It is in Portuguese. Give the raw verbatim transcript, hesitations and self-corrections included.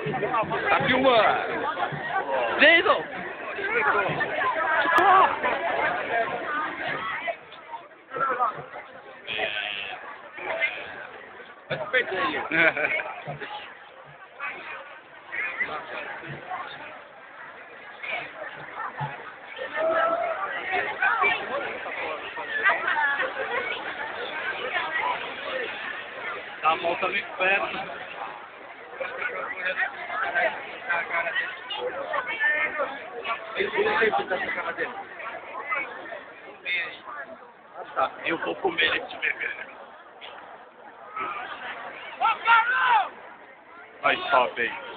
Tá filmando. Jason! Vai se perder aí. Tá a mão também perto. Tá, eu vou comer ele se beber. Vai, sobe aí.